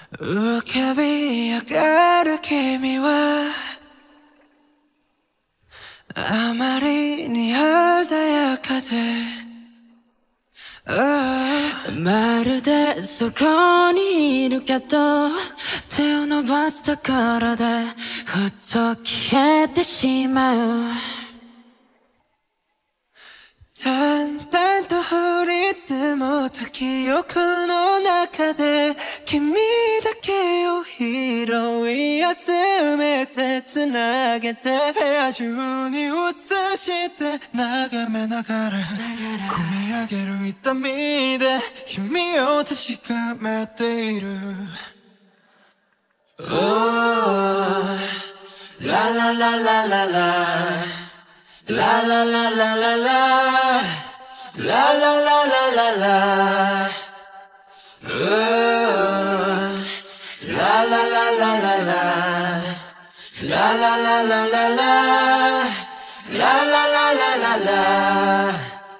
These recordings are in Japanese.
浮かび上がる君はあまりに鮮やかで、まるでそこにいるけど手を伸ばすところでふっと消えてしまう。淡々と降り積もった記憶の中で君だけを拾い集めて繋げて部屋中に映して眺めながら込み上げる痛みで君を確かめている。Oh, la la la la la la La la la la la la La la la la la la La la la la la la La la la la la la La la la la la la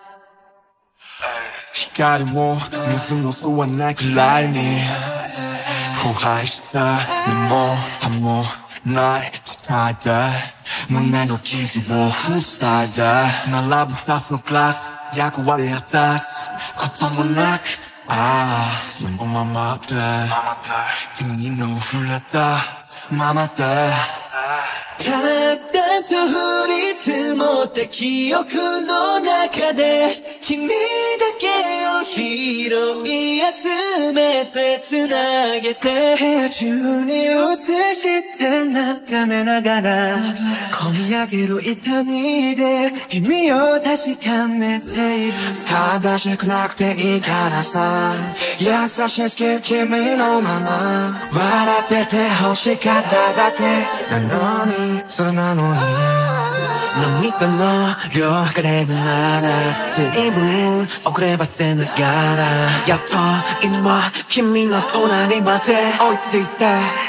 光も水も吸わないくらいに腐敗した根も葉もない世界で胸の傷を塞いで並ぶ二つのグラス役割果たすこともなくそのままで君の触れたままで淡々と降り積もった記憶の中で君だけを拾い集めて繋げて部屋中に映して眺めながら込み上げる痛みで君を確かめている。 正しくなくていいからさ優しすぎる君のまま笑ってて欲しかっただけなのにそれなのに涙の量測れるなら随分遅ればせながらやっと今君の隣まで追いついて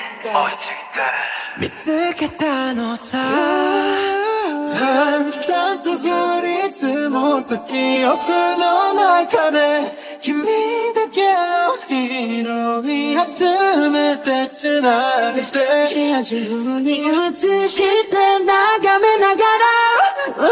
見つけたのさ淡々と降り積もった記憶の中で君だけを拾い集めて繋げて部屋中に映して眺めながら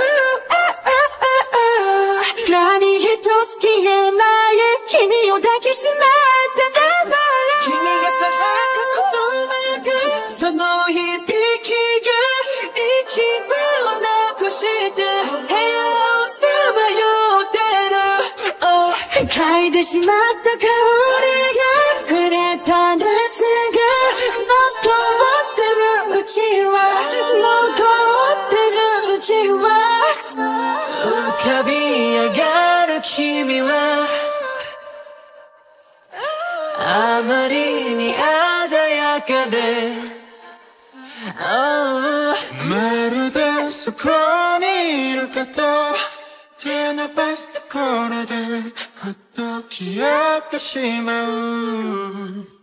何一つ消えない君を抱きしめてたなら君がささやく言葉がその響きが息をなくして部屋をさまよってる嗅いでしまった香りが触れた熱が残ってるうちは残ってるうちは浮かび上がる君はあまりに鮮やかでまるでそこにいるかと手伸ばすところでふっと消えてしまう